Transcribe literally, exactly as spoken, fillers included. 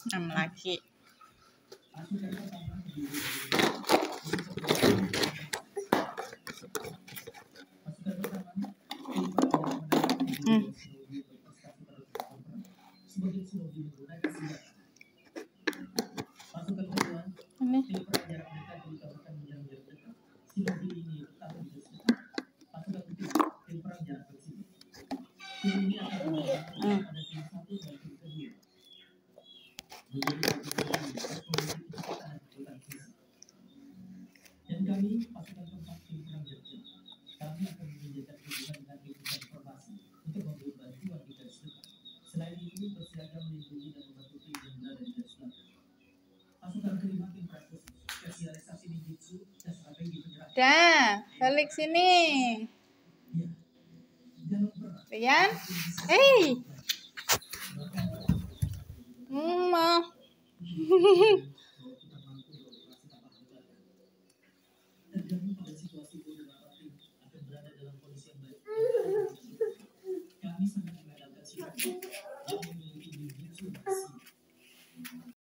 enam lagi. Hmm. Ini. Hmm. Dan kami pasukan tempat tim perang Jogja, kami akan menyediakan hubungan dengan tim informasi untuk memberi bantuan di garis depan. Selain itu, bersiaga melindungi dan membantu tim yang berada di garis belakang. Pasukan kelima tim praktis spesialisasi ninjutsu dan strategi penyerang. Dah, balik sini. Rian, hey, hmm,